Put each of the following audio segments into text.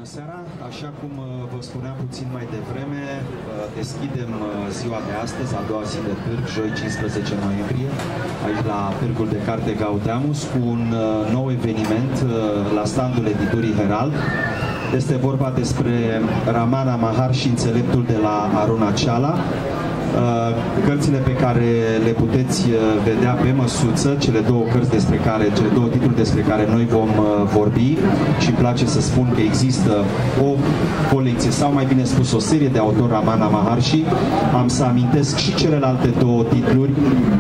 seara! Așa cum vă spuneam puțin mai devreme, deschidem ziua de astăzi, a doua zi de târg, joi 15 noiembrie, aici la Târgul de Carte Gaudeamus, cu un nou eveniment la standul editurii Herald. Este vorba despre Ramana Maharshi, înțeleptul de la Arunachala. Cărțile pe care le puteți vedea pe măsuță, cele două titluri despre care noi vom vorbi, și îmi place să spun că există o colecție, sau mai bine spus o serie de autori Ramana Maharshi. Am să amintesc și celelalte două titluri.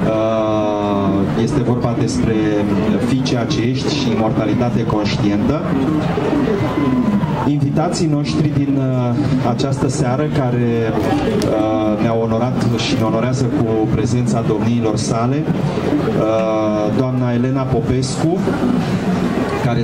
Este vorba despre Fii ceea ce ești și Imortalitate conștientă. Invitații noștri din această seară, care ne-au onorat și ne onorează cu prezența domniilor sale, doamna Elena Popescu, care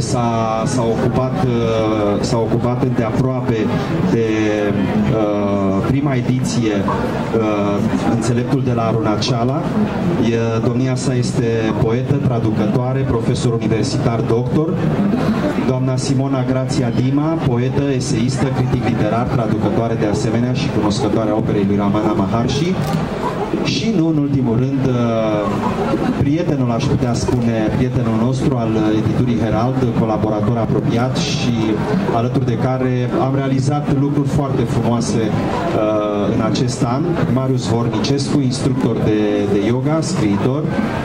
s-a ocupat îndeaproape de prima ediție Înțeleptul de la Arunachala. Domnia sa este poetă, traducătoare, profesor universitar, doctor. Doamna Simona Grația Dima, poetă, eseistă, critic literar, traducătoare de asemenea și cunoscătoare a operei lui Ramana Maharshi. Și nu în ultimul rând, prietenul, aș putea spune, prietenul nostru al editurii Herald, colaborator apropiat și alături de care am realizat lucruri foarte frumoase în acest an, Marius Vornicescu, instructor de yoga, scriitor.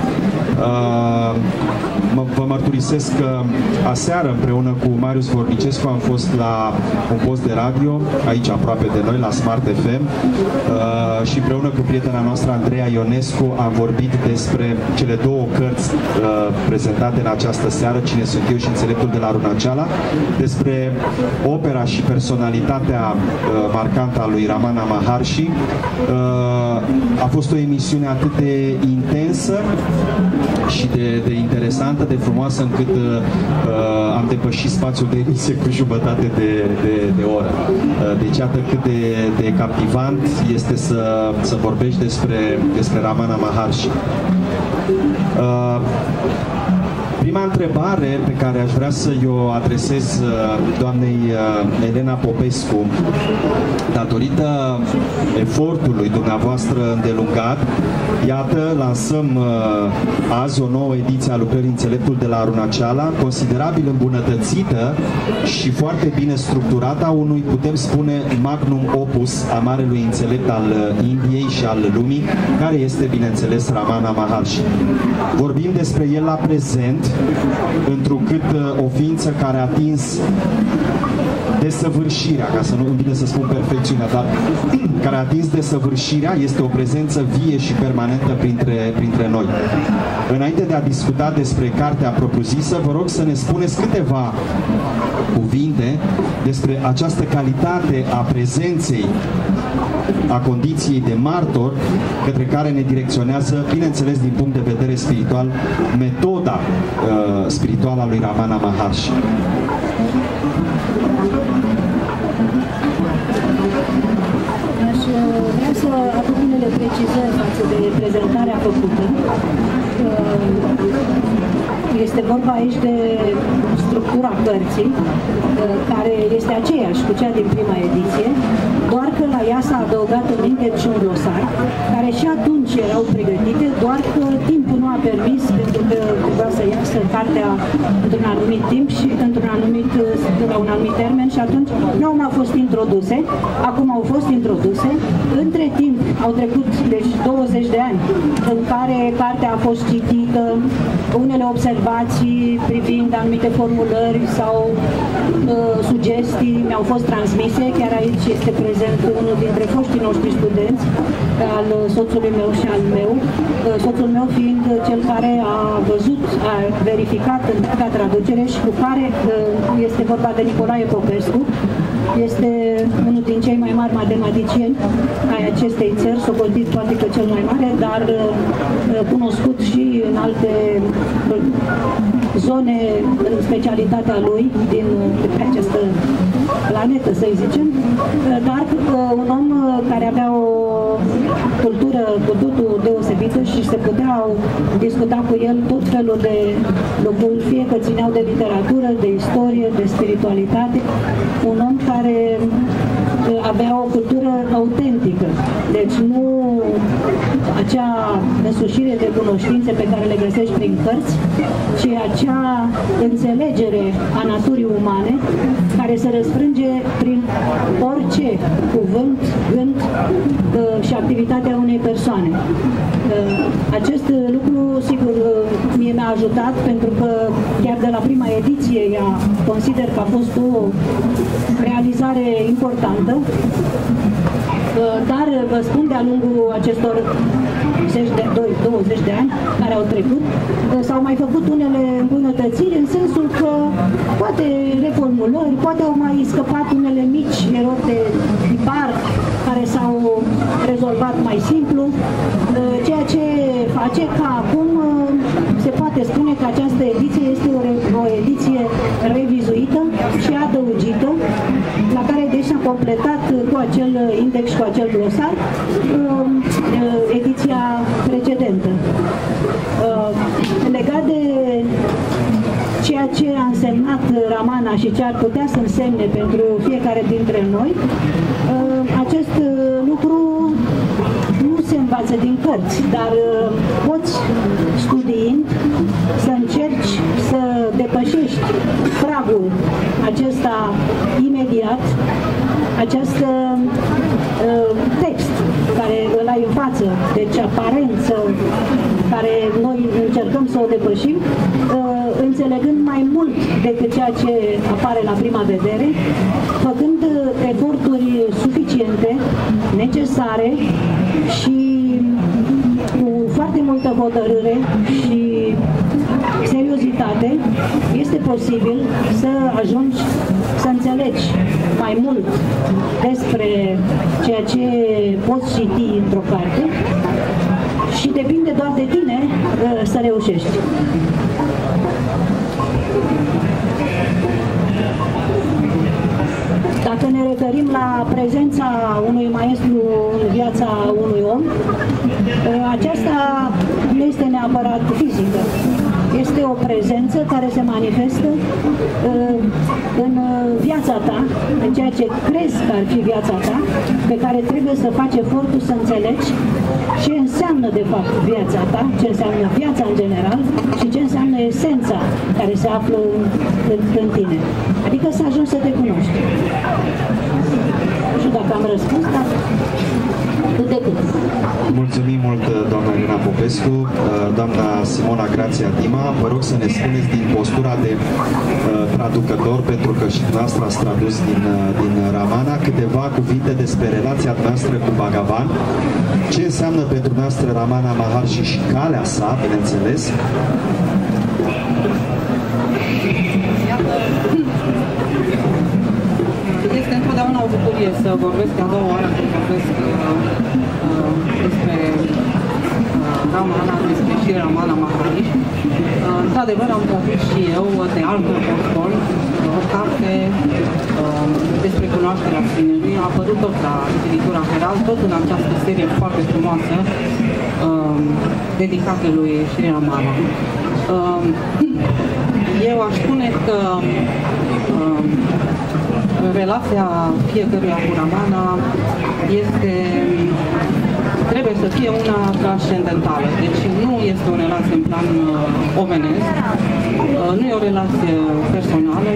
Vă mărturisesc că aseară, împreună cu Marius Vornicescu, am fost la un post de radio aici aproape de noi, la Smart FM, și împreună cu prietena noastră Andreea Ionescu am vorbit despre cele două cărți prezentate în această seară, Cine sunt eu și Înțeleptul de la Arunachala, despre opera și personalitatea marcantă a lui Ramana Maharshi. A fost o emisiune atât de intensă și de interesantă, de frumoasă, încât am depășit spațiul de emisie cu jumătate de oră. Deci iată cât de captivant este să vorbești despre Ramana Maharshi. Prima întrebare pe care aș vrea să o adresez doamnei Elena Popescu, datorită efortului dumneavoastră îndelungat, iată, lansăm azi o nouă ediție a lucrării Înțeleptul de la Arunachala, considerabil îmbunătățită și foarte bine structurată, a unui, putem spune, magnum opus a marelui înțelept al Indiei și al lumii, care este, bineînțeles, Ramana Maharshi. Vorbim despre el la prezent, întrucât o ființă care a atins desăvârșirea, ca să nu îmi vine să spun perfecțiunea, dar care a atins desăvârșirea, este o prezență vie și permanentă printre noi. Înainte de a discuta despre cartea propriu-zisă, vă rog să ne spuneți câteva cuvinte despre această calitate a prezenței, a condiției de martor, către care ne direcționează, bineînțeles, din punct de vedere spiritual, metoda spirituală a lui Ramana Maharshi. Aș vrea să aduc unele precizări față de prezentarea făcută. Este vorba aici de structura cărții, care este aceeași cu cea din prima ediție, doar că la ea s-a adăugat un index și un glosar, care și atunci erau pregătite, doar că timpul nu a permis, pentru că trebuia să iasă cartea într-un anumit timp și la un anumit termen, și atunci nu au mai fost introduse. Acum au fost introduse. Între timp au trecut, deci 20 de ani, în care cartea a fost citită, unele observații privind anumite formulări sau sugestii mi-au fost transmise. Chiar aici este prezent unul dintre foștii noștri studenți, al soțului meu și al meu, soțul meu fiind cel care a văzut, a verificat întreaga traducere și cu care este vorba de Nicolae Popescu. Este unul din cei mai mari matematicieni ai acestei țări, socotit poate că cel mai mare, dar cunoscut și în alte zone în specialitatea lui din pe această planetă, să zicem, dar un om care avea o cultură cu totul deosebită și se puteau discuta cu el tot felul de lucruri, fie că țineau de literatură, de istorie, de spiritualitate, un om care avea o cultură autentică, deci nu acea însușire de cunoștințe pe care le găsești prin cărți, ci acea înțelegere a naturii umane care se răsfrânge prin orice cuvânt, gând și activitatea unei persoane. Acest lucru, sigur, mie mi-a ajutat pentru că chiar de la prima ediție ea consider că a fost o realizare importantă, dar vă spun, de-a lungul acestor 20 de ani care au trecut, s-au mai făcut unele îmbunătățiri în sensul că poate reformulări, poate au mai scăpat unele mici erori de tipar care s-au rezolvat mai simplu, ceea ce face ca acum se poate spune că această ediție este o ediție revizuită și adăugită, la care deci s-a completat cu acel index și cu acel glosar ediția precedentă. Legat de ceea ce a însemnat Ramana și ce ar putea să însemne pentru fiecare dintre noi, acest lucru nu se învață din cărți, dar poți, studiind, să încerci să depășești pragul acesta imediat, acest text care îl ai în față, deci aparență care noi încercăm să o depășim, înțelegând mai mult decât ceea ce apare la prima vedere, făcând eforturi suficiente, necesare și cu foarte multă hotărâre și seriozitate, este posibil să ajungi să înțelegi mai mult despre ceea ce poți citi într-o carte și depinde doar de tine să reușești. Dacă ne referim la prezența unui maestru în viața unui om, aceasta nu este neapărat fizică. Este o prezență care se manifestă în viața ta, în ceea ce crezi că ar fi viața ta, pe care trebuie să faci efortul să înțelegi ce înseamnă de fapt viața ta, ce înseamnă viața în general și ce înseamnă esența care se află în tine. Adică să ajungi să te cunoști. Nu știu dacă am răspuns, dar cât de cât. Mulțumim mult, doamna Irina Popescu, doamna Simona Grația Dima. Vă rog să ne spuneți din postura de traducător, pentru că și dumneavoastră ați tradus din Ramana, câteva cuvinte despre relația noastră cu Bhagavan, ce înseamnă pentru noastră Ramana Maharshi și calea sa, bineînțeles. Este întotdeauna o bucurie să vorbesc a doua oară când vorbesc despre Ramana, despre și Ramana Maharshi. Într-adevăr, am tradus și eu de altul apostol o carte despre cunoașterea sinelui. A apărut tot la editura Herald, tot în această serie foarte frumoasă dedicată lui Shri Ramana. Eu aș spune că relația fiecăruia cu Ramana trebuie să fie una transcendentală. Deci nu este o relație în plan omenesc, nu e o relație personală,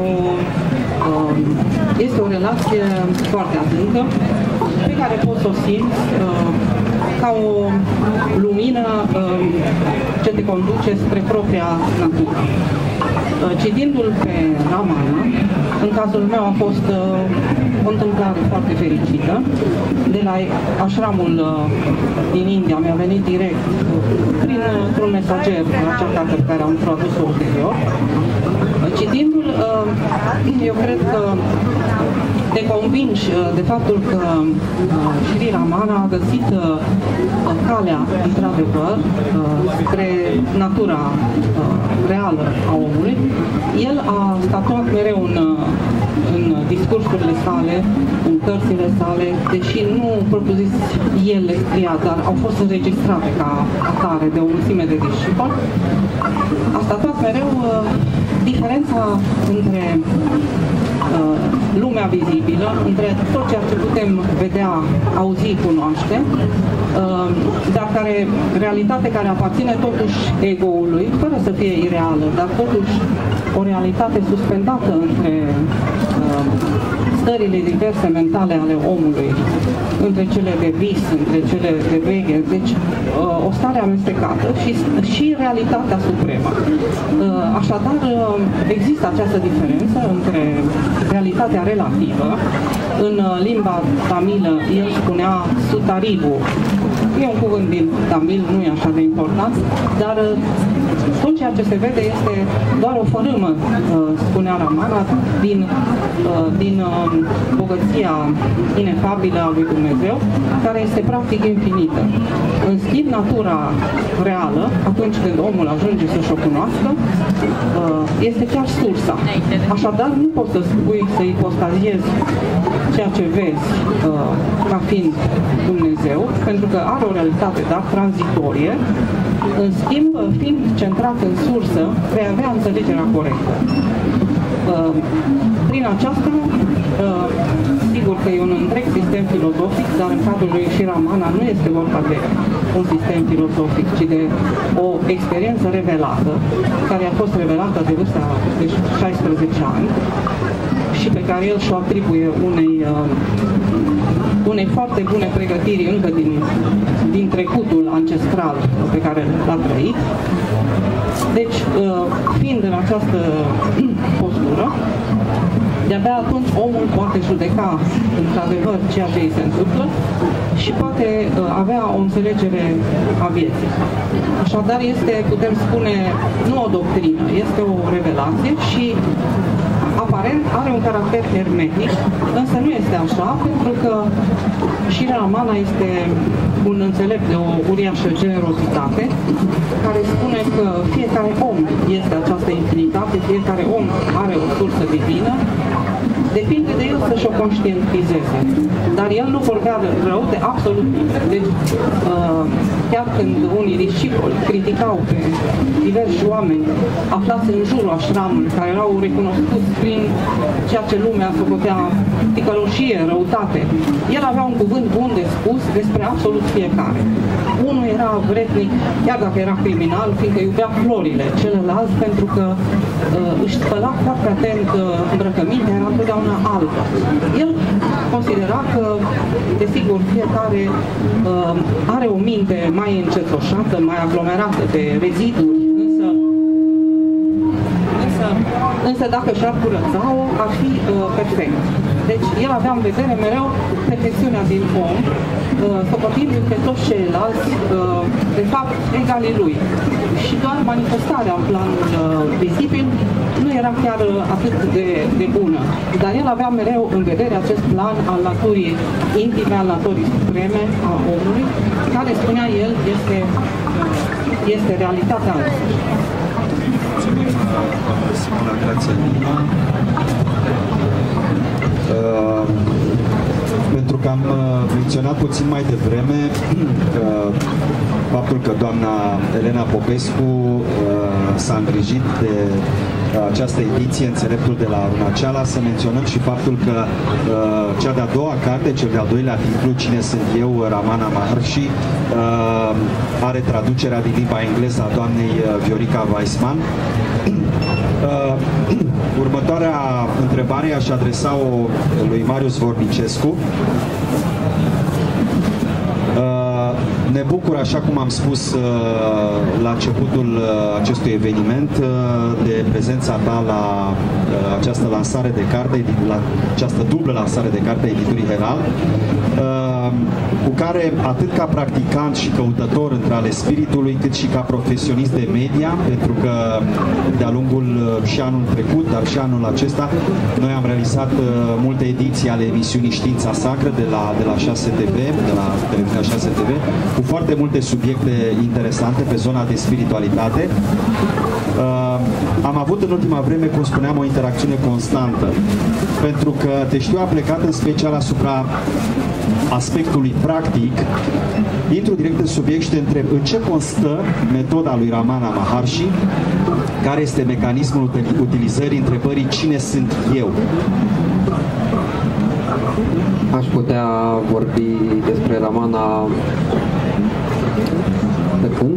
este o relație foarte adâncă pe care poți să o simți ca o lumină ce te conduce spre propria natură. Citindu-l pe Ramana, în cazul meu a fost o întâmplare foarte fericită. De la ashramul din India mi-a venit direct printr-un mesager acea carte pe care am tradus-o ulterior. Citindu-l, eu cred că te convingi de faptul că Sri Raman a găsit calea, într-adevăr, spre natura reală a omului. El a statuat mereu în discursurile sale, în cărțile sale, deși nu propriu-zis el le scria, dar au fost înregistrate ca atare de o mulțime de discipoli. A statuat mereu diferența între lumea vizibilă, între tot ceea ce putem vedea, auzi, cunoaște, dar realitate care aparține totuși ego-ului, fără să fie ireală, dar totuși o realitate suspendată între stările diverse mentale ale omului, între cele de vis, între cele de veche, deci o stare amestecată și realitatea supremă. Așadar, există această diferență între realitatea relativă. În limba tamilă, el spunea sutaribu. E un cuvânt din tamil, nu e așa de important, dar tot ceea ce se vede este doar o fărâmă, spunea Ramana, din bogăția inefabilă a lui Dumnezeu, care este practic infinită. În schimb, natura reală, atunci când omul ajunge să-și o cunoască, este chiar sursa. Așadar, nu poți să spui, să ipostaziezi ceea ce vezi ca fiind Dumnezeu, pentru că are o realitate, dar tranzitorie. În schimb, fiind centrat în sursă, vei avea înțelegerea corectă. Prin aceasta, sigur că e un întreg sistem filozofic, dar în cadrul lui Sri Ramana nu este vorba de un sistem filozofic, ci de o experiență revelată, care a fost revelată de vârsta de 16 ani și pe care el și-o atribuie unei foarte bune pregătiri încă din trecutul ancestral pe care l-a trăit. Deci, fiind în această postură, de-abia atunci omul poate judeca într-adevăr ceea ce îi se întâmplă și poate avea o înțelegere a vieții. Așadar este, putem spune, nu o doctrină, este o revelație și aparent are un caracter hermetic, însă nu este așa, pentru că Sri Ramana este un înțelept de o uriașă generozitate, care spune că fiecare om este această infinitate, fiecare om are o sursă divină, depinde de el să-și o conștientizeze. Dar el nu vorbea rău de absolut nimic. Deci, chiar când unii discipoli criticau pe diversi oameni aflați în jurul așramului, care erau recunoscuți prin ceea ce lumea socotea ticăloșie, răutate, el avea un cuvânt bun de spus despre absolut fiecare. Unul era vrednic, chiar dacă era criminal, fiindcă iubea florile, celălalt pentru că își spăla foarte atent îmbrăcămintea, era întotdeauna albă. El considera că, desigur, fiecare are o minte mai încetoșată, mai aglomerată de reziduri, însă dacă și-ar curăța-o, ar fi perfect. Deci el avea în vedere mereu perfecțiunea din om, socotindu-i pe toți ceilalți, de fapt, egalii lui. Și doar manifestarea în planul vizibil nu era chiar atât de bună. Dar el avea mereu în vedere acest plan al naturii intime, al naturii supreme a omului, care, spunea el, este realitatea noastră. Simona Grațianina. Pentru că am menționat puțin mai devreme faptul că doamna Elena Popescu s-a îngrijit de această ediție, Înțeleptul de la Arunaceala, să menționăm și faptul că cea de-a doua carte, cel de-al doilea titlu, Cine sunt eu, Ramana Maharshi, are traducerea din limba engleză a doamnei Viorica Weissman. Următoarea întrebare aș adresa-o lui Marius Vornicescu. Ne bucur, așa cum am spus la începutul acestui eveniment, de prezența ta la această lansare de carte, la această dublă lansare de carte a editurii Heral. cu care, atât ca practicant și căutător între ale spiritului, cât și ca profesionist de media, pentru că de-a lungul și anul trecut, dar și anul acesta, noi am realizat multe ediții ale emisiunii Știința Sacră de la 6 TV, de la televiziunea 6 TV, cu foarte multe subiecte interesante pe zona de spiritualitate. Am avut în ultima vreme, cum spuneam, o interacțiune constantă, pentru că Teștiu a plecat în special asupra aspectului practic. Intru direct în subiect și te întreb în ce constă metoda lui Ramana Maharshi, care este mecanismul utilizării întrebării cine sunt eu. Aș putea vorbi despre Ramana de când?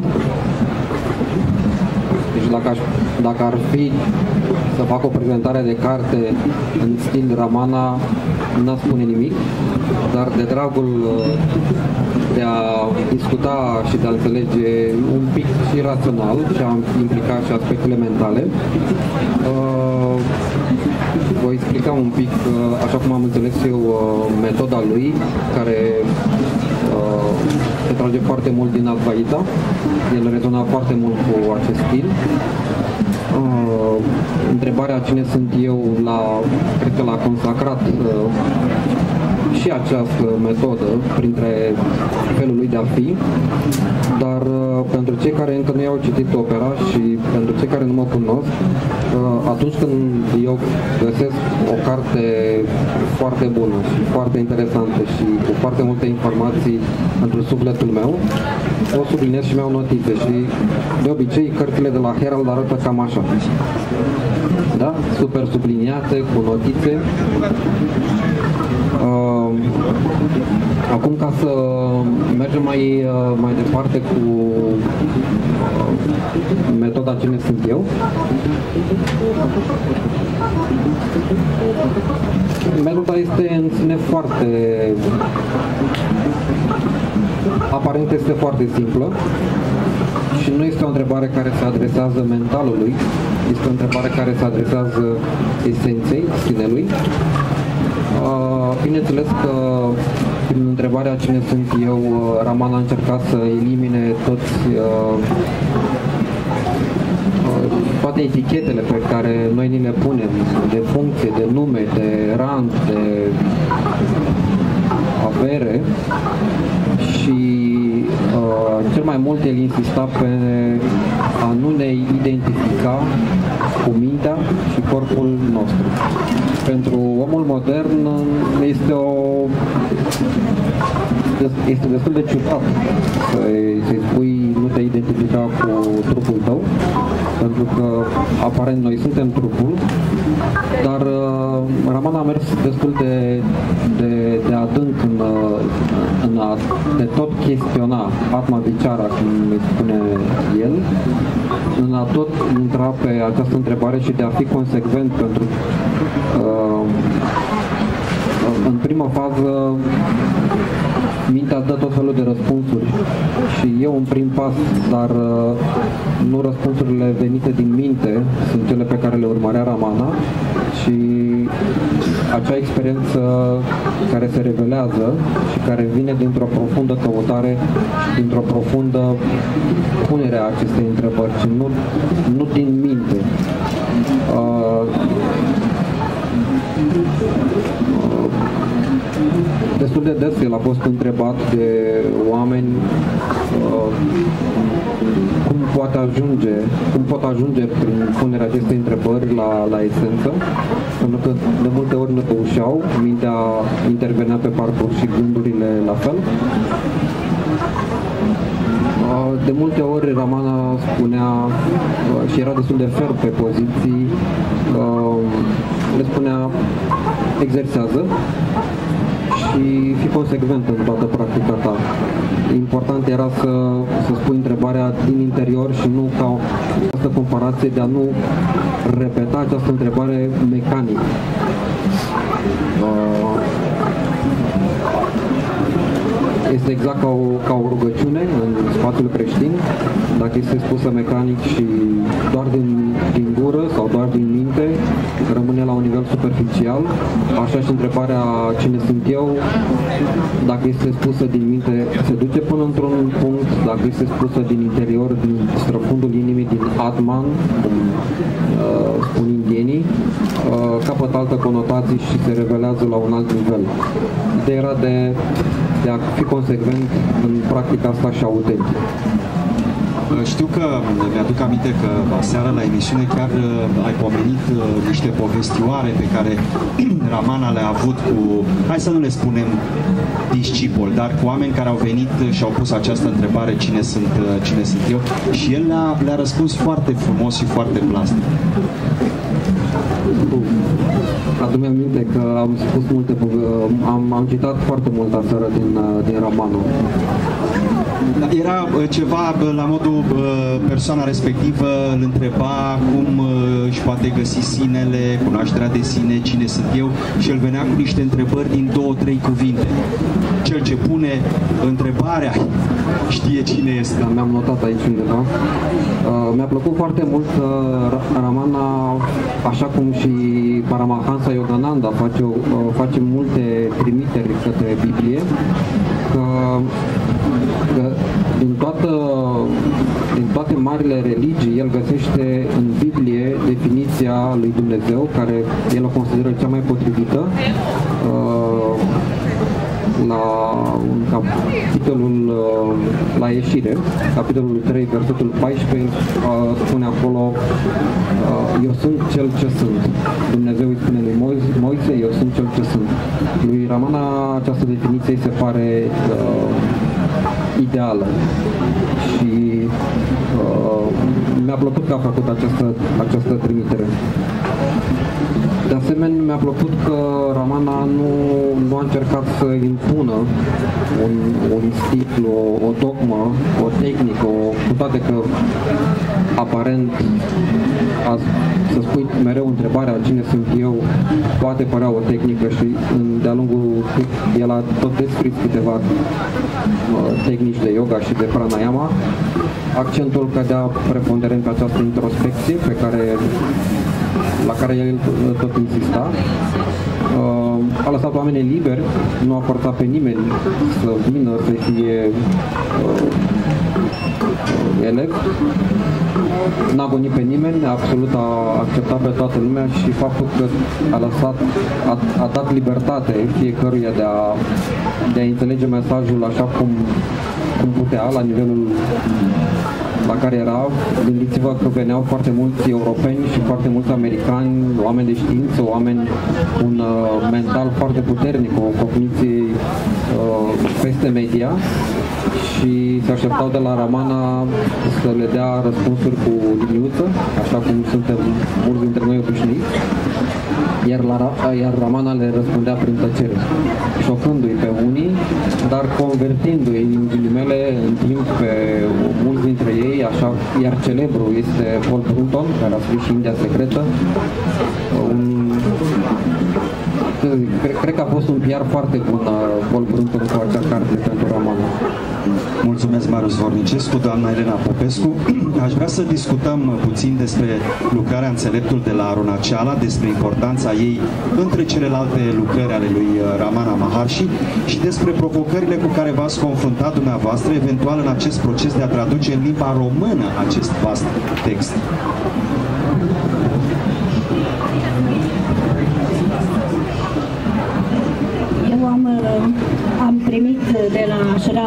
Deci dacă ar fi să fac o prezentare de carte în stil Ramana, n-aș spune nimic, dar de dragul de a discuta și de a înțelege un pic și rațional și a implica și aspectele mentale, voi explica un pic, așa cum am înțeles eu, metoda lui, care se trage foarte mult din Advaita. El rezona foarte mult cu acest stil. Întrebarea cine sunt eu, cred că l-a consacrat și această metodă printre felul lui de a fi, dar pentru cei care încă nu i-au citit opera și pentru cei care nu mă cunosc, atunci când eu găsesc o carte foarte bună și foarte interesantă și cu foarte multe informații pentru sufletul meu, o subliniez și mi-au notițe și de obicei cărțile de la Herald arată cam așa. Da? Super subliniate, cu notițe. Acum, ca să mergem mai departe cu metoda cine sunt eu, metoda este în sine foarte, aparent este foarte simplă și nu este o întrebare care se adresează mentalului, este o întrebare care se adresează esenței sinelui. Bineînțeles că prin întrebarea cine sunt eu, Ramana a încercat să elimine toate etichetele pe care noi ni le punem, de funcție, de nume, de rang, de avere, și cel mai mult el insista pe a nu ne identifica cu mintea și corpul nostru. Pentru omul modern este destul de ciudat să-i spui nu te identifica cu trupul tău, pentru că aparent noi suntem trupul, dar Ramana a mers destul de adânc în a de tot chestiona Atma Vichara, cum îi spune el, în a tot intra pe această întrebare și de a fi consecvent, pentru în prima fază mintea dă tot felul de răspunsuri și e un prim pas, dar nu răspunsurile venite din minte sunt cele pe care le urmărea Ramana, și acea experiență care se revelează și care vine dintr-o profundă căutare și dintr-o profundă punere a acestei întrebări, și nu din minte. Destul de des el a fost întrebat de oameni cum pot ajunge prin punerea acestei întrebări la esență, pentru că de multe ori nu reușeau, mintea intervenea pe parcurs și gândurile la fel. De multe ori Ramana spunea, și era destul de ferm pe poziții, le spunea exersează și fi consecvent în toată practica ta. Important era să spui întrebarea din interior și nu ca această comparație de a nu repeta această întrebare mecanic. Este exact ca o rugăciune în spațiul creștin. Dacă este spusă mecanic și doar din gură sau doar din minte, rămâne la un nivel superficial. Așa și întrebarea cine sunt eu, dacă este spusă din minte, se duce până într-un punct, dacă este spusă din interior, din străfundul inimii, din Atman, cum spun indienii, capătă altă conotație și se revelează la un alt nivel. Ideea era de a fi consecvent în practica asta și autentic. Știu că mi-aduc aminte că aseară la emisiune chiar ai pomenit niște povestioare pe care Ramana le-a avut cu, hai să nu le spunem discipoli, dar cu oameni care au venit și au pus această întrebare, cine sunt eu, și el le-a răspuns foarte frumos și foarte plastic. Adu-mi aminte că am spus multe, am citat foarte mult aseară din Ramana. Era ceva la modul persoana respectivă îl întreba cum își poate găsi sinele, cunoașterea de sine, cine sunt eu, și el venea cu niște întrebări din 2-3 cuvinte. Cel ce pune întrebarea știe cine este. Da, mi-am notat aici undeva. Mi-a plăcut foarte mult Ramana, așa cum și Paramahansa Yogananda face multe trimiteri către Biblie, că din toate marile religii, el găsește în Biblie definiția lui Dumnezeu, care el o consideră cea mai potrivită. La capitolul la ieșire, capitolul 3, versetul 14, spune acolo: eu sunt cel ce sunt. Dumnezeu îi spune lui Moise: eu sunt cel ce sunt. Lui Ramana această definiție îi se pare ideală și mi-a plăcut că a făcut această trimitere. De asemenea, mi-a plăcut că Ramana nu a încercat să impună un stil, o dogmă, o tehnică, cu toate că aparent să spui mereu întrebarea cine sunt eu poate părea o tehnică și de-a lungul el a tot descris câteva tehnici de yoga și de pranayama. Accentul cădea preponderent pe această introspecție la care el tot insista. A lăsat oamenii liberi, nu a forțat pe nimeni să vină, să fie elev. N-a gonit pe nimeni, absolut a acceptat pe toată lumea și faptul că a dat libertate fiecăruia de a înțelege mesajul așa cum putea, la nivelul la care era. Gândiți-vă că veneau foarte mulți europeni și foarte mulți americani, oameni de știință, oameni cu un mental foarte puternic, o cogniție peste media, și se așteptau de la Ramana să le dea răspunsuri cu liniuță, așa cum suntem mulți dintre noi obișnuiți, iar Ramana le răspundea prin tăcere, șocându-i pe unii, dar convertindu-i în ghilimele în timp pe mulți dintre ei, așa, iar celebru este Paul Brunton, care a scris și India Secretă. Cred că a fost un PR foarte bun Paul Brunton cu acea carte pentru Ramana. Mulțumesc, Marius Vornicescu, doamna Elena Popescu. Aș vrea să discutăm puțin despre lucrarea Înțeleptul de la Arunachala, despre importanța ei între celelalte lucrări ale lui Ramana Maharshi și despre provocările cu care v-ați confruntat dumneavoastră, eventual în acest proces de a traduce în limba română acest vast text. Am primit de la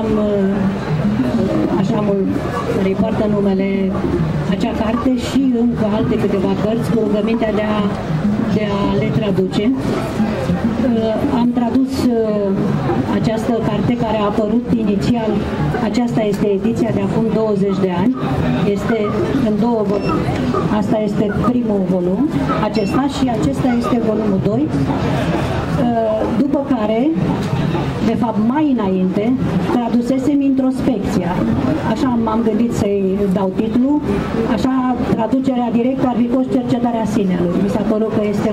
Ashramul care-i poartă numele acea carte și încă alte câteva cărți cu rugămintea de a le traduce. Am tradus această carte care a apărut inițial, aceasta este ediția de acum 20 de ani, este în două volumi. Asta este primul volum, acesta, și acesta este volumul 2. După care, de fapt mai înainte, tradusesem Introspecția. Așa m-am gândit să-i dau titlul, așa traducerea directă ar fi fost Cercetarea sinelui. Mi s-a părut că este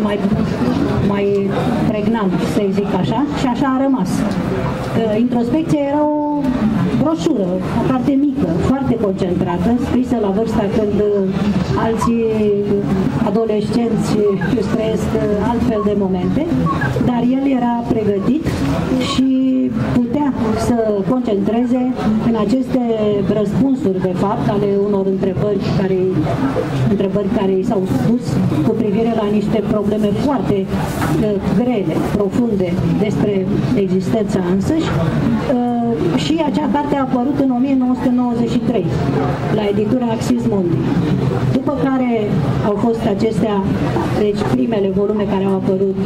mai pregnant, să-i zic așa, și așa a rămas. Introspecția era o broșură, o carte mică, foarte concentrată, scrisă la vârsta când alții adolescenți își trăiesc altfel de momente, dar el era pregătit și putea să concentreze în aceste răspunsuri, de fapt, ale unor întrebări care i s-au spus cu privire la niște probleme foarte grele, profunde despre existența însăși. Și acea carte a apărut în 1993 la editura Axis Mundi. După care au fost acestea, deci primele volume care au apărut,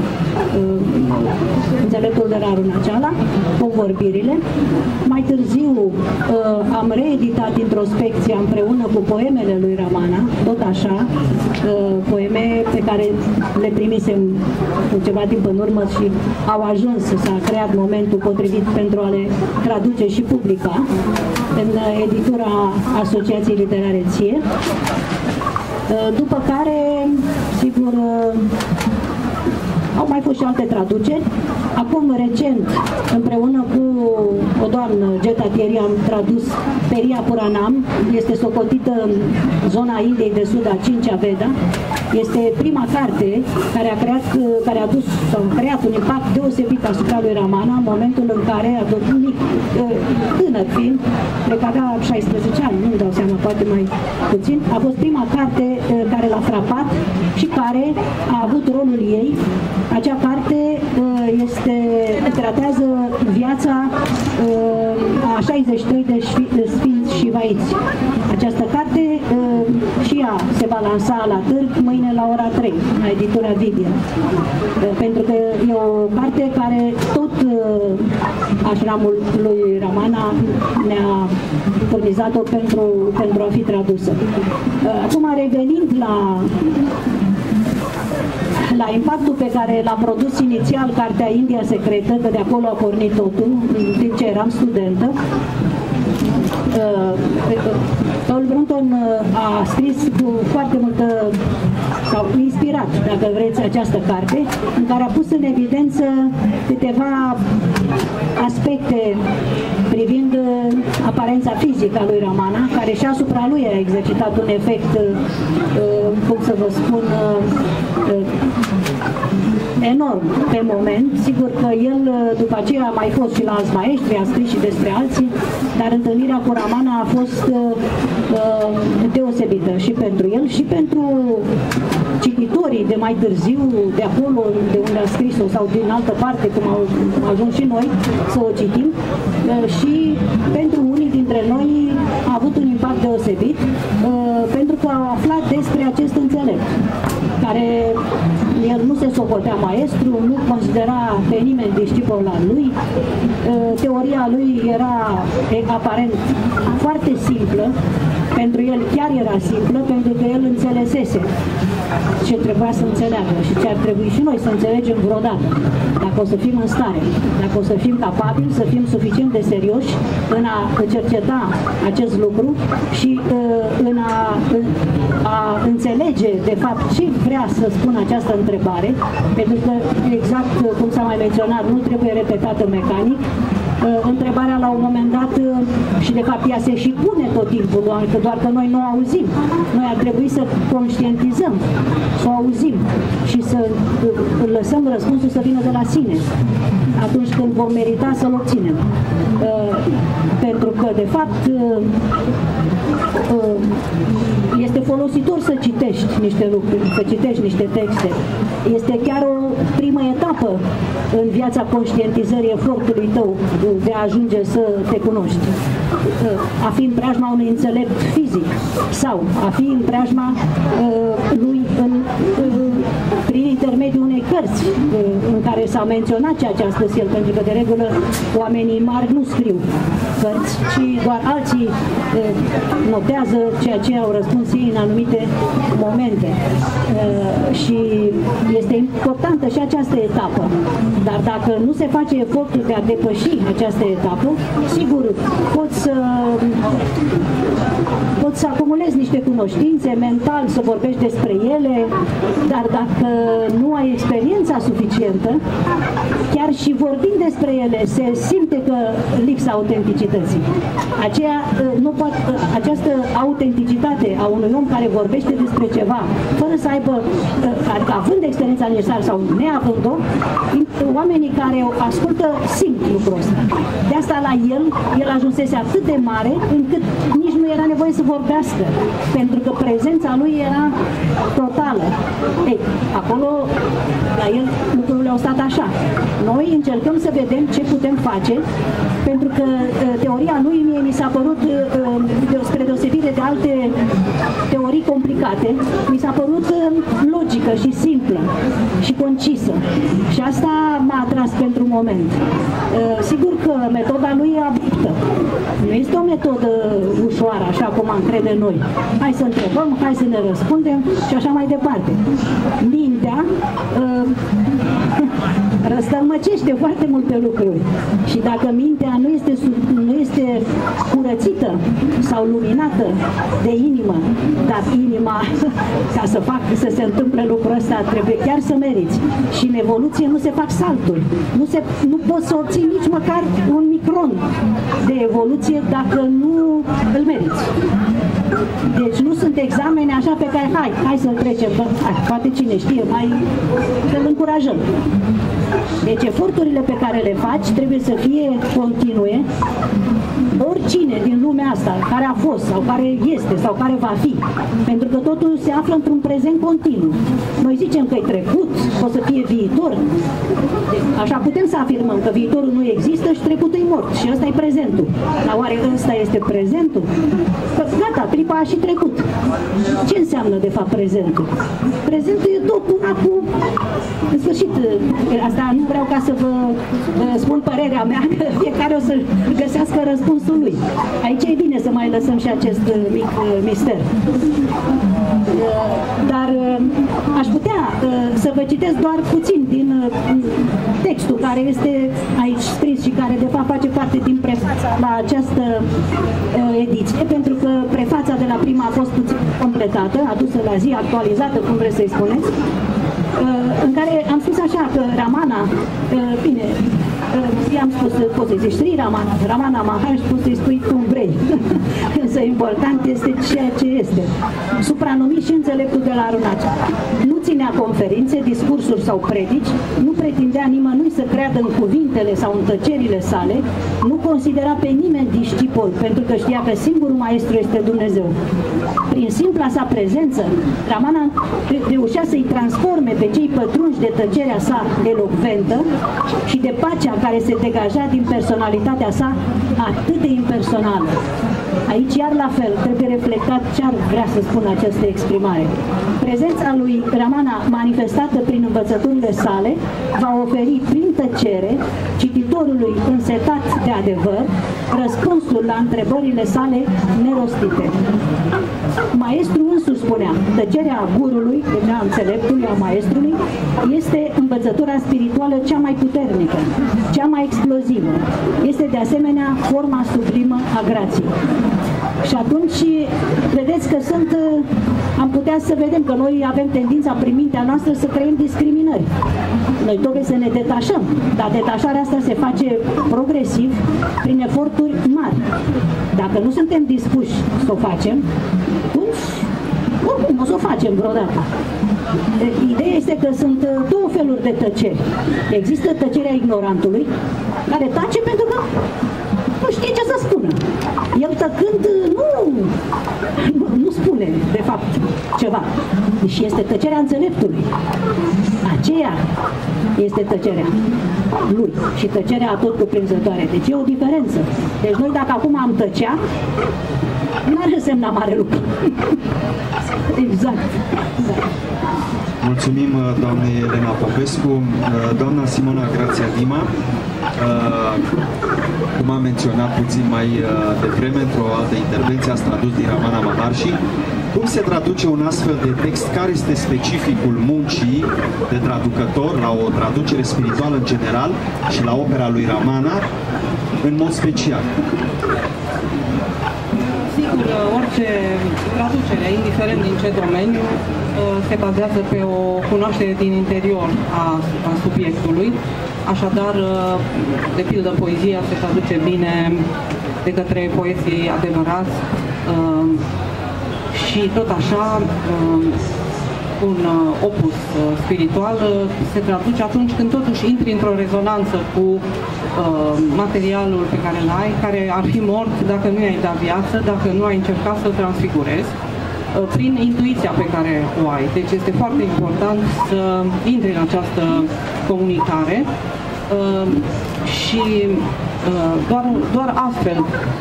Înțeleptul de la Runăceala, Convorbirile. Mai târziu am reeditat Introspecția împreună cu poemele lui Ramana, tot așa, poeme pe care le primisem cu ceva timp în urmă și au ajuns, s-a creat momentul potrivit pentru a le traduce și publica în editura Asociației Literare Ție. După care, sigur, au mai fost și alte traduceri. Acum, recent, împreună cu o doamnă, Geta Thierry, am tradus Peria Puranam. Este socotită în zona Indiei de Sud, a Cincea Veda. Este prima carte care a dus sau creat un impact deosebit asupra lui Ramana în momentul în care, tânăr fiind, cred că avea 16 ani, nu-mi dau seama, poate mai puțin, a fost prima carte care l-a frapat și care a avut rolul ei. Acea carte tratează viața a 63 de sfinți și vaiți. Această carte și ea se va lansa la târg mâine la ora 3, la editura Vidia. Pentru că e o carte care tot așramul lui Ramana ne-a furnizat-o pentru a fi tradusă. Acum, revenind la impactul pe care l-a produs inițial cartea India Secretă, că de acolo a pornit totul, în timp ce eram studentă. Paul Brunton a scris cu foarte multă, sau inspirat, dacă vreți, această carte, în care a pus în evidență câteva aspecte privind aparența fizică a lui Ramana, care și asupra lui a exercitat un efect, cum să vă spun, enorm pe moment. Sigur că el după aceea a mai fost și la alți maestri, a scris și despre alții, dar întâlnirea cu Ramana a fost deosebită și pentru el și pentru cititorii de mai târziu, de acolo de unde a scris-o sau din altă parte, cum au ajuns și noi să o citim, și pentru unii dintre noi a avut un impact deosebit, pentru că au aflat despre acest înțelept, care el nu se socotea maestru, nu considera pe nimeni discipol al lui. Teoria lui era aparent foarte simplă, pentru el chiar era simplă, pentru că el înțelesese ce trebuia să înțeleagă și ce ar trebui și noi să înțelegem vreodată, dacă o să fim în stare, dacă o să fim capabili, să fim suficient de serioși în a cerceta acest lucru și în a înțelege de fapt ce vrea să spună această întrebare, pentru că, exact cum s-a mai menționat, nu trebuie repetată mecanic. Întrebarea la un moment dat, și de fapt ea se și pune tot timpul, doar că noi nu o auzim. Noi ar trebui să conștientizăm, să o auzim și să lăsăm răspunsul să vină de la sine atunci când vom merita să-l obținem. Pentru că, de fapt, este folositor să citești niște lucruri, să citești niște texte. Este chiar o primă etapă în viața conștientizării efortului tău de a ajunge să te cunoști. A fi în preajma unui înțelept fizic sau a fi în preajma lui prin intermediul unei cărți în care s-a menționat ceea ce a spus el, pentru că de regulă oamenii mari nu scriu cărți, ci doar alții notează ceea ce au răspuns ei în anumite momente. Și este importantă și această etapă. Dar dacă nu se face efortul de a depăși această etapă, sigur, poți să acumulezi niște cunoștințe mental, să vorbești despre ele, dar dacă nu ai experiența suficientă, chiar și vorbind despre ele, se simte că lipsa autenticității. Această autenticitate a unui om care vorbește despre ceva, fără să aibă, având experiența necesară sau neavând-o, oamenii care ascultă simt lucrul ăsta. De asta la el ajunsese atât de mare, încât nici nu era nevoie să vorbească, pentru că prezența lui era totală. Ei, acolo, la el, lucrurile au stat așa. Noi încercăm să vedem ce putem face, pentru că teoria lui mie mi s-a părut, spre deosebire de alte teorii complicate, mi s-a părut logică și simplă și concisă. Și asta m-a atras pentru un moment. Sigur că metoda lui e abruptă. Nu este o metodă ușoară, așa cum am crede noi. Hai să întrebăm, hai să ne răspundem și așa mai departe. Mintea răstălmăcește foarte multe lucruri. Și dacă mintea nu este curățită sau luminată de inimă, dar inima, ca să se întâmple lucrul ăsta, trebuie chiar să meriți. Și în evoluție nu se fac salturi. Nu poți să obții nici măcar un micron de evoluție dacă nu îl meriți. Deci nu sunt examene așa pe care hai să-l trecem, poate cine știe, mai să-l încurajăm. Deci eforturile pe care le faci trebuie să fie continue. Oricine din lumea asta, care a fost sau care este sau care va fi, pentru că totul se află într-un prezent continuu. Noi zicem că e trecut, o să fie viitor. Așa putem să afirmăm că viitorul nu există și trecutul e mort și ăsta e prezentul. Dar oare ăsta este prezentul? Că gata, clipa a și trecut. Ce înseamnă de fapt prezentul? Prezentul e tot una cu... În sfârșit, asta nu vreau ca să vă spun părerea mea, că fiecare o să găsească răspunsul lui. Aici e bine să mai lăsăm și acest mic mister. Dar aș putea să vă citesc doar puțin din textul care este aici scris și care de fapt face parte din prefața la această ediție, pentru că prefața de la prima a fost puțin completată, adusă la zi, actualizată, cum vreți să-i spuneți, în care am spus așa că Ramana, bine, i-am spus, poți să-i zici Sri Ramana Maharshi, poți să-i spui cum vrei. Însă important este ceea ce este. Supranumit și înțeleptul de la Arunaci. Nu ținea conferințe, discursuri sau predici, nu pretindea nimănui să creadă în cuvintele sau în tăcerile sale, nu considera pe nimeni discipol, pentru că știa că singurul maestru este Dumnezeu. Prin simpla sa prezență, Ramana reușea să-i transforme pe cei pătrunși de tăcerea sa elocventă și de pacea care se degaja din personalitatea sa atât de impersonală. Aici, iar la fel, trebuie reflectat ce ar vrea să spună această exprimare. Prezența lui Ramana, manifestată prin învățăturile sale, va oferi prin tăcere cititorului însetat de adevăr răspunsul la întrebările sale nerostite. Maestrul însuși spunea, tăcerea gurului, a înțeleptului, a maestrului, este învățătura spirituală cea mai puternică, cea mai explozivă. Este de asemenea forma sublimă a grației. Și atunci, vedeți că am putea să vedem că noi avem tendința prin mintea noastră să creăm discriminări. Noi trebuie să ne detașăm, dar detașarea asta se face progresiv, prin eforturi mari. Dacă nu suntem dispuși să o facem, atunci, oricum, o să o facem vreodată. Ideea este că sunt două feluri de tăceri. Există tăcerea ignorantului, care tace pentru că nu știe ce să spună. El tăcând nu spune, de fapt, ceva. Și este tăcerea înțeleptului. Aceea este tăcerea lui și tăcerea tot cuprinzătoare. Deci e o diferență. Deci noi dacă acum am tăcea, n-ar însemna mare lucru. Exact. Mulțumim, doamne Elena Popescu. Doamna Simona Grația Dima, cum am menționat puțin mai devreme într-o altă intervenție, ați tradus din Ramana Maharshi. Cum se traduce un astfel de text? Care este specificul muncii de traducător la o traducere spirituală în general și la opera lui Ramana în mod special? Sigur, orice traducere, indiferent din ce domeniu, se bazează pe o cunoaștere din interior a subiectului. Așadar, de pildă, poezia se traduce bine de către poeții adevărați și tot așa un opus spiritual se traduce atunci când totuși intri într-o rezonanță cu materialul pe care îl ai, care ar fi mort dacă nu i-ai dat viață, dacă nu ai încercat să-l transfigurezi prin intuiția pe care o ai. Deci este foarte important să intri în această comunicare și doar astfel,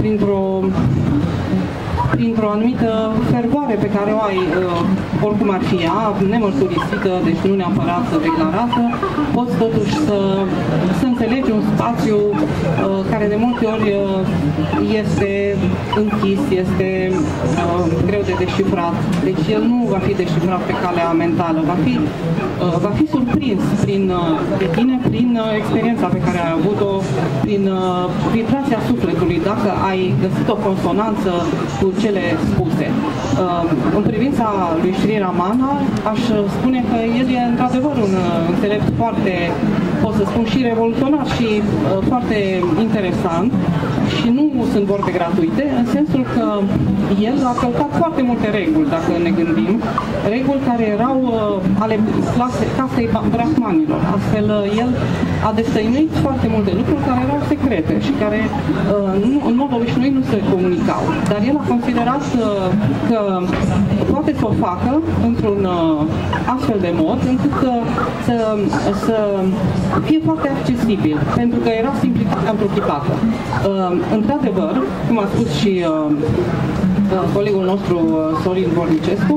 printr-o anumită fervoare pe care o ai, oricum ar fi ea, nemărturisită, deci nu neapărat declarată, poți totuși să înțelegi un spațiu care de multe ori este închis, este greu de deșifrat. Deci el nu va fi deșifrat pe calea mentală, va fi surprins de tine prin experiența pe care ai avut-o, prin vibrația sufletului, dacă ai găsit o consonanță cu cele spuse. În privința lui Sri Ramana, aș spune că el e într-adevăr un înțelept foarte, pot să spun, și revoluționar și foarte interesant și nu sunt vorbe gratuite, în sensul că el a călcat foarte multe reguli, dacă ne gândim, reguli care erau ale casei brahmanilor. Astfel, el a destăinuit foarte multe lucruri care erau secrete și care în mod obișnuit nu se comunicau. Dar el a considerat că poate să o facă într-un astfel de mod încât să fie foarte accesibil, pentru că era simplitatea întruchipată. Într-adevăr, cum a spus și colegul nostru Sorin Vornicescu,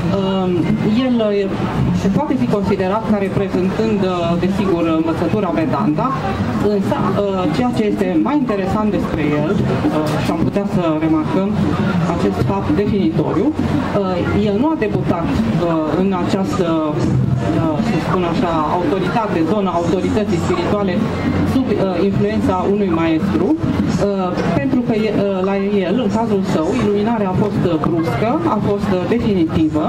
el se poate fi considerat ca reprezentând, desigur, învățătura Vedanta, însă ceea ce este mai interesant despre el, și am putea să remarcăm acest fapt definitoriu, el nu a debutat în această, să spun așa, autoritate, zona autorității spirituale sub influența unui maestru, pentru că la el, în cazul său, iluminarea a fost bruscă, a fost definitivă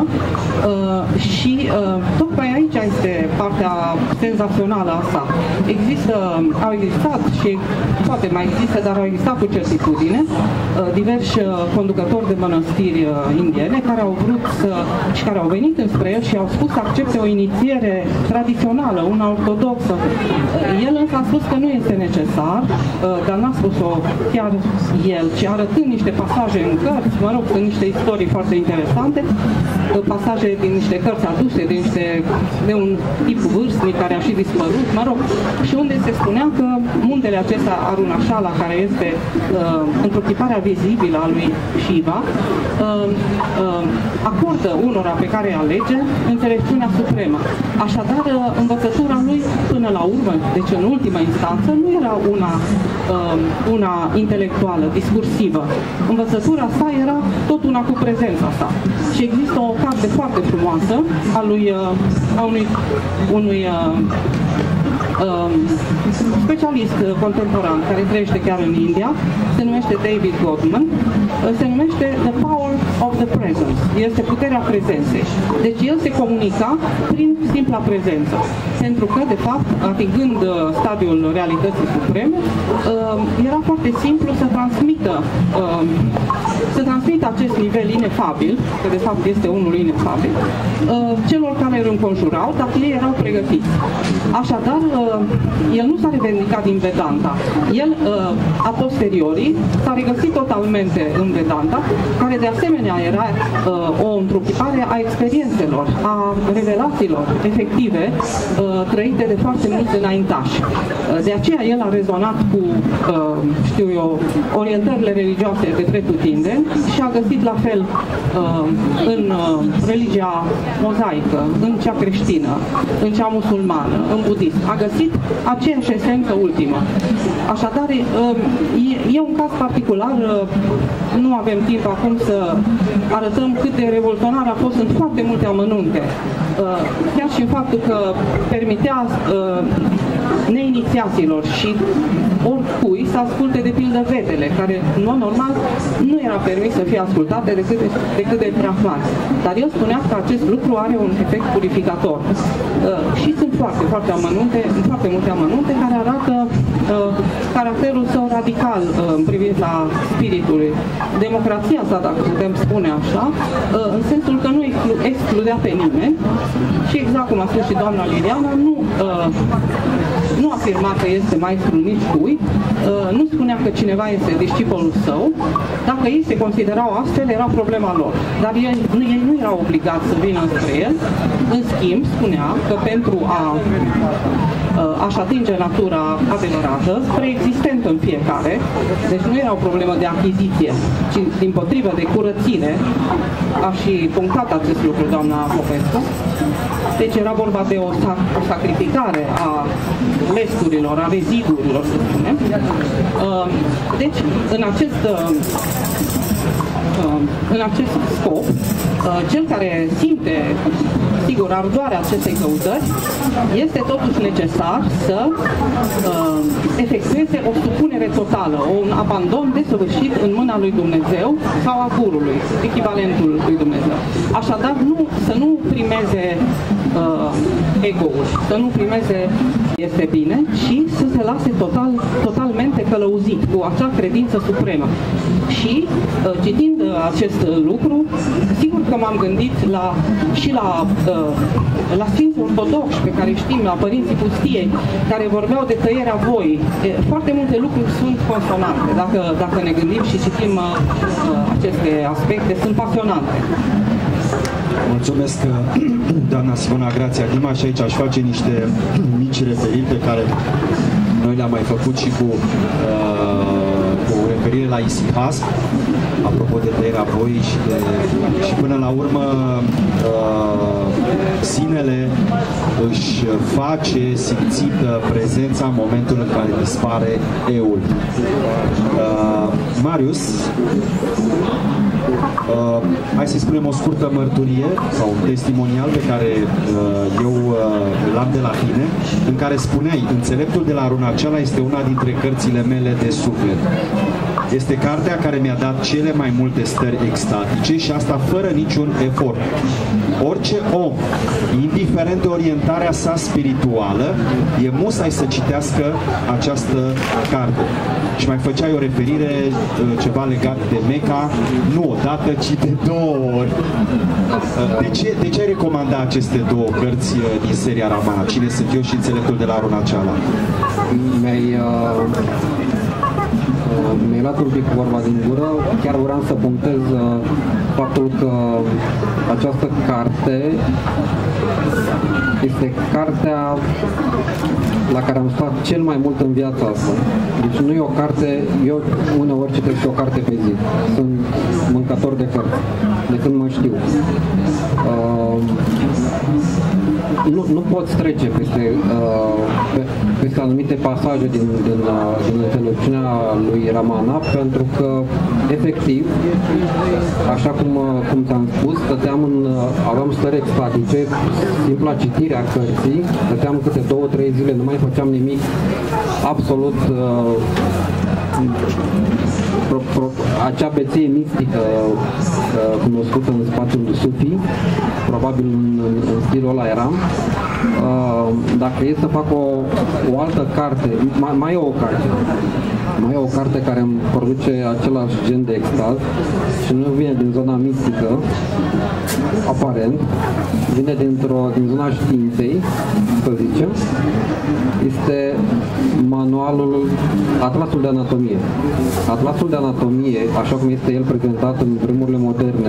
și tocmai aici este partea senzațională a sa. Au existat și poate mai există, dar au existat cu certitudine diversi conducători de mănăstiri indiene care au vrut și care au venit înspre el și au spus să accepte o inițiere tradițională, una ortodoxă. El însă a spus că nu este necesar, dar n-a spus-o chiar el, ci arătând niște pasaje în cărți, mă rog, sunt niște istorii foarte interesante, pasaje din niște cărți aduse, de un tip vârstnic care a și dispărut, mă rog, și unde se spunea că muntele acesta Arunachala, care este întruchiparea vizibilă a lui Shiva, acordă unora pe care îi alege înțelepciunea supremă. Așadar, învățătura lui până la urmă, deci în ultima instanță, nu era una intelectuală, discursivă. Învățătura sa era tot una cu prezența sa. Și există o carte foarte frumoasă a unui specialist contemporan care trăiește chiar în India, se numește David Gottman, se numește The Power of the Presence, este puterea prezenței. Deci el se comunica prin simpla prezență, pentru că, de fapt, atingând stadiul realității supreme, era foarte simplu să transmită acest nivel inefabil, că de fapt este unul inefabil, celor care îl înconjurau, dacă ei erau pregătiți. Așadar, el nu s-a revendicat din Vedanta. El, a posteriori, s-a regăsit totalmente în Vedanta, care de asemenea era o întruchipare a experiențelor, a revelațiilor efective trăite de foarte mulți înaintași. De aceea el a rezonat cu, știu eu, orientările religioase de pretutindeni și a găsit la fel în religia mozaică, în cea creștină, în cea musulmană, în budism. A găsit aceeași esență ultimă. Așadar, e un caz particular, nu avem timp acum să arătăm cât de revoluționar a fost în foarte multe amănunte. Chiar și în faptul că permitea neinițiaților și oricui să asculte de pildă vedele, care în mod normal nu era permis să fie ascultate decât de brahmani. Dar el spunea că acest lucru are un efect purificator. Și sunt foarte multe amănunte care arată caracterul său radical în privința spiritului. Democrația sa, dacă putem spune așa, în sensul că nu excludea pe nimeni și exact cum a spus și doamna Liliana, nu afirma că este maestrul nici cui, nu spunea că cineva este discipolul său. Dacă ei se considerau astfel, era problema lor. Dar ei nu erau obligați să vină spre el. În schimb, spunea că pentru a-și atinge natura adevărată, preexistentă în fiecare, deci nu era o problemă de achiziție, ci dimpotrivă de curățire, a și punctat acest lucru doamna Popescu. Deci era vorba de o sacrificare a lesturilor, a rezidurilor, să spunem. Deci, în acest scop, cel care simte, sigur, ardoarea acestei căutări, este totuși necesar să efectueze o supunere totală, un abandon desăvârșit în mâna lui Dumnezeu sau a gurului, echivalentul lui Dumnezeu. Așadar, să nu primeze ego-ul, să nu primeze este bine, și să se lase totalmente călăuzit cu acea credință supremă. Și citind acest lucru, sigur că m-am gândit și la Sfinții Ortodoxi pe care știm, la Părinții Pustiei, care vorbeau de tăierea voii. Foarte multe lucruri sunt consonante. Dacă ne gândim și citim aceste aspecte, sunt pasionante. Mulțumesc, doamna Simona Grația Dima, și aici aș face niște mici referiri pe care noi le-am mai făcut și cu referire la isihas, apropo de tăierea voii și până la urmă sinele își face simțită prezența în momentul în care dispare eul. Marius, hai să-i spunem o scurtă mărturie sau un testimonial pe care eu l-am de la tine, în care spuneai: Înțeleptul de la Arunaceala este una dintre cărțile mele de suflet. Este cartea care mi-a dat cele mai multe stări extatice și asta fără niciun efort. Orice om, indiferent de orientarea sa spirituală, e musai să citească această carte. Și mai făceai o referire ceva legat de Meca, nu odată, ci de 2 ori. De ce ai recomandat aceste 2 cărți din seria Ramana? Cine sunt eu și Înțeleptul de la Arunaceala? Mi-ai luat un pic vorba din gură. Chiar vreau să punctez faptul că această carte este cartea la care am stat cel mai mult în viața asta. Deci nu e o carte, eu uneori citesc și o carte pe zi. Sunt mâncător de cărți, de când mă știu. Nu poți trece peste anumite pasaje din înțelepciunea lui Ramana, pentru că, efectiv, așa cum ți-am spus, aveam stări extatice, simpla citire a cărții, stăteam câte 2-3 zile, nu mai făceam nimic, absolut acea beție mistică cunoscută în spațiul Sufi, probabil în stilul ăla eram. Dacă e să fac o altă carte, mai e o carte. Mai e o carte care îmi produce același gen de extaz și nu vine din zona mistică, aparent, vine din zona științei, să zicem. Este manualul, Atlasul de Anatomie. Atlasul de Anatomie, așa cum este el prezentat în vremurile moderne,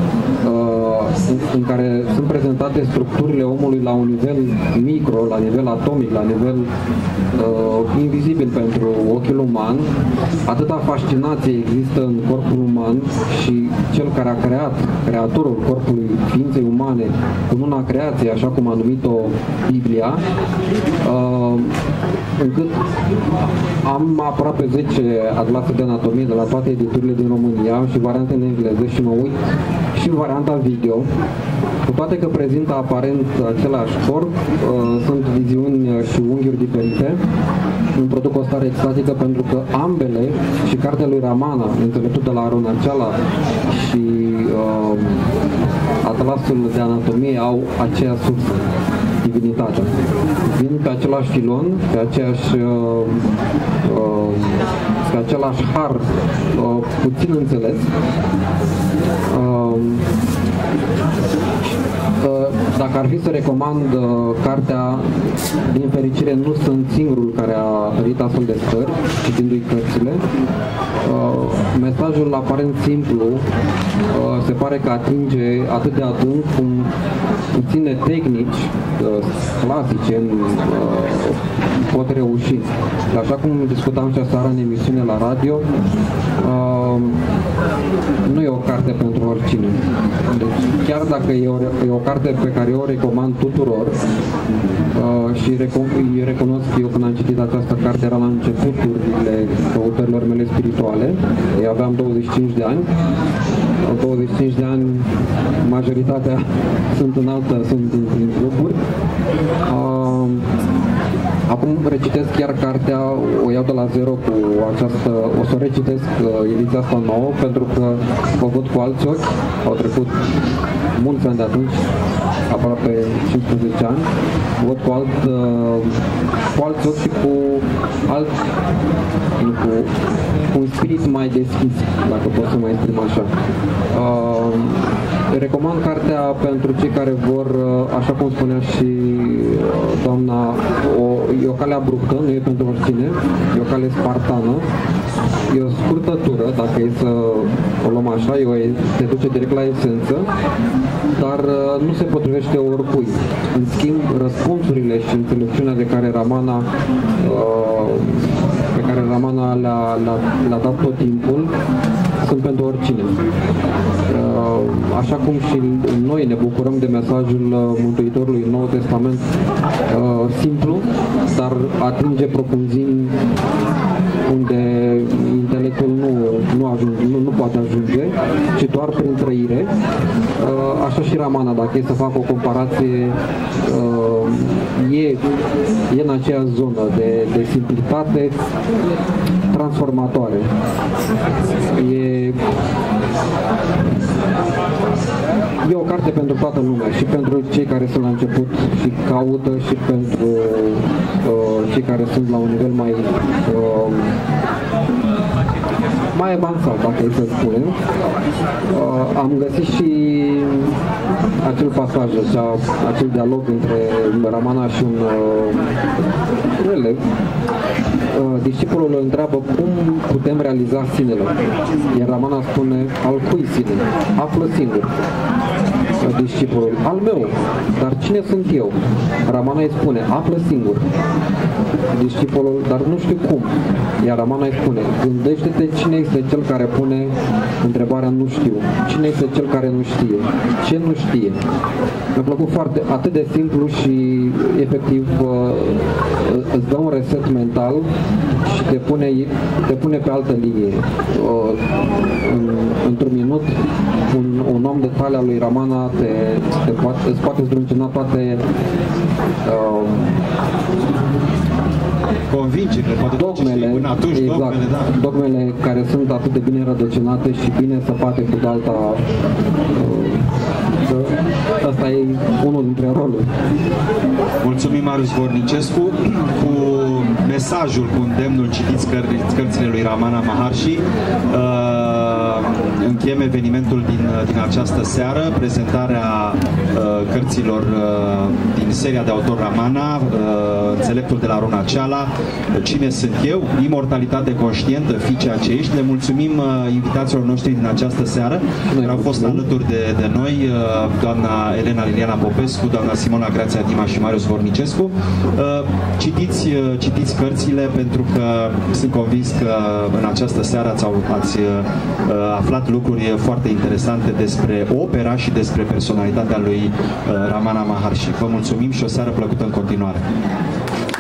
în care sunt prezentate structurile omului la un nivel micro, la nivel atomic, la nivel invizibil pentru ochiul uman. Atâta fascinație există în corpul uman și cel care a creat, creatorul corpului ființei umane, cu una creație, așa cum a numit-o Biblia, încât am aproape 10 atlase de anatomie de la toate editurile din România și variante în engleză și mă uit și varianta video, cu toate că prezintă aparent același corp, sunt viziuni și unghiuri diferite, îmi produc o stare extatică pentru că ambele, și cartea lui Ramana, Înțeleptul de la Arunaceala și Atlasul de anatomie, au aceeași sursă, divinitatea. Vin pe același filon, pe același har, puțin înțeles. Dacă ar fi să recomand cartea, din fericire nu sunt singurul care a trăit astfel de stări, citindu-i cărțile. Mesajul aparent simplu se pare că atinge atât de adânc cum puține tehnici clasice pot reuși. Așa cum discutam și aseară în emisiune la radio, nu e o carte pentru oricine. Deci, chiar dacă e o carte pe care eu o recomand tuturor, și recunosc că eu când am citit această carte era la începuturile căutărilor mele spirituale, eu aveam 25 de ani, 25 de ani, majoritatea sunt în cluburi. Acum recitesc chiar cartea, o iau de la zero cu această, o să o recitesc ediția asta nouă, pentru că o văd cu alți ochi, au trecut mulți ani de atunci, aproape 15 ani, o văd cu alți ochi și cu un spirit mai deschis, dacă pot să mă exprim așa. Recomand cartea pentru cei care vor, așa cum spunea și doamna, e o cale abruptă, nu e pentru oricine, e o cale spartană, e o scurtătură, dacă e să o luăm așa, te duce direct la esență, dar nu se potrivește oricui. În schimb, răspunsurile și înțelepciunea de care Ramana le-a dat tot timpul, sunt pentru oricine. Așa cum și noi ne bucurăm de mesajul Mântuitorului în Noul Testament, simplu, dar atinge profunzimi unde intelectul nu poate ajunge, ci doar prin trăire. Așa și Ramana, dacă e să fac o comparație, e în aceeași zonă de simplitate transformatoare. E o carte pentru toată lumea, și pentru cei care sunt la început și caută, și pentru cei care sunt la un nivel mai avansat, dacă e să spunem. Am găsit și acel pasaj, acel dialog între Ramana și un elev. Discipolul îl întreabă cum putem realiza sinele. Iar Ramana spune, al cui sine? Află singur. Discipolul, al meu. Dar cine sunt eu? Ramana îi spune, află singur. Discipolul, dar nu știu cum. Iar Ramana îi spune, gândește-te cine este cel care pune întrebarea nu știu. Cine este cel care nu știe? Ce nu știe? Mi-a plăcut atât de simplu și efectiv îți dă un reset mental și te pune pe altă linie. Într-un minut, un om de talia lui Ramana îți poate zdruncina toate convingerile, poate dogmele, până atunci, exact, dogmele care sunt atât de bine rădăcinate și bine săpate cu dalta. Asta e unul dintre roluri. Mulțumim, Marius Vornicescu. Cu mesajul, cu îndemnul, citiți cărțile lui Ramana Maharshi. Încheiem evenimentul din această seară, prezentarea cărților din seria de autor Ramana, Înțeleptul de la Arunaceala, Cine sunt eu? Imortalitate conștientă, fii ceea ce ești. Le mulțumim invitațiilor noștri din această seară, care au fost alături de noi, doamna Elena Liliana Popescu, doamna Simona Grația Dima și Marius Vornicescu. Citiți cărțile, pentru că sunt convins că în această seară ați aflat lucruri foarte interesante despre opera și despre personalitatea lui Ramana Maharshi. Vă mulțumim și o seară plăcută în continuare!